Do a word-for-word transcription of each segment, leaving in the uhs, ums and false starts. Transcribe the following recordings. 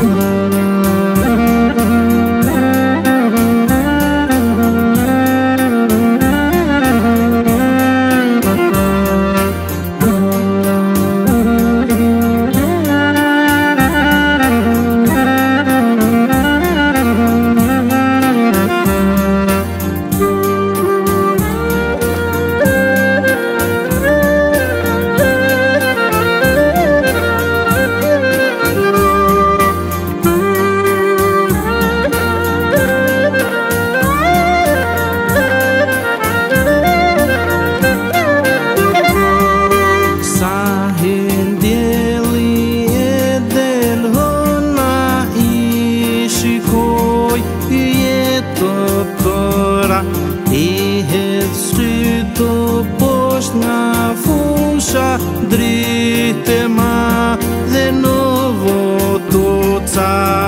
I het styrt og poshna fusha drite ma dhe novo tuca.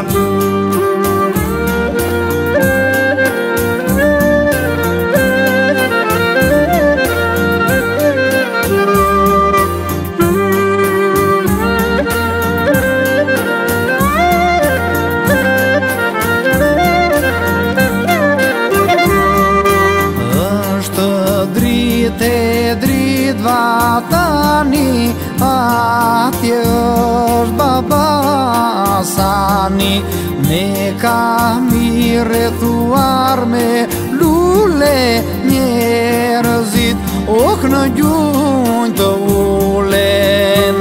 Te drit vatani, atje është baba sani. Ne kami rrethuar me lule njerëzit, ok në gjunjë të ulen.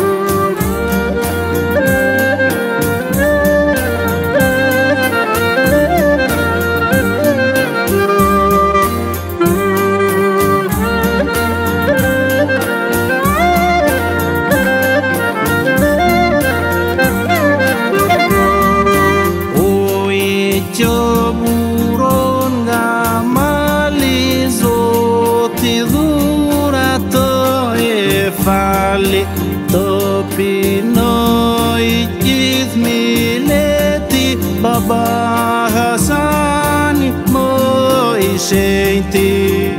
Që buron nga mali, Zoti dhura të e fali, të pinoj gjithë mileti, baba Hasani më i shenjti.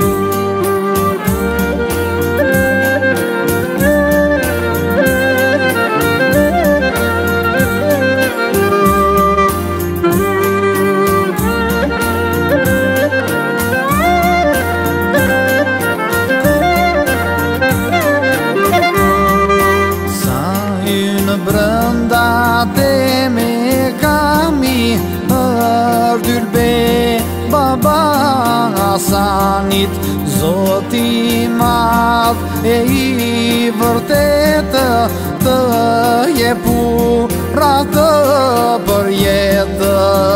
Brënda te me kami është dyrbe baba Hasanit, Zoti madh e i vërtetë, të jepura të për jetë.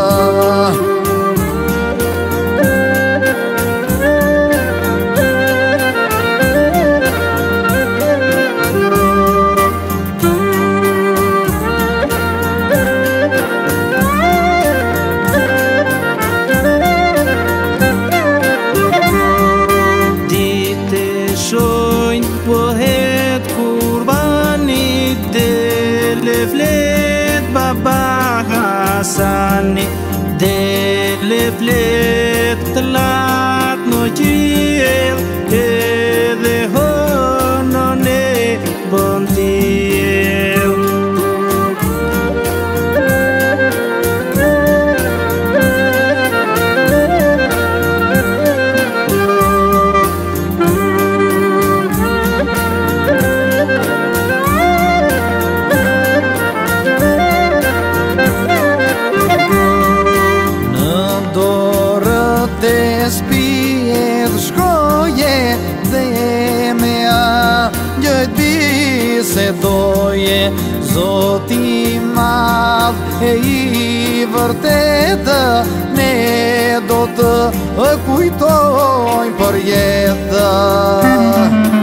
Pëhet kurbani, dele flet baba Hasani, dele flet të latë në qiell, edhe hënën e bën tjell. Te spiedh shkoje dhe me a gjëjt bisedoje, Zoti madh e i vërtetë, ne do të kujtojmë për jetë.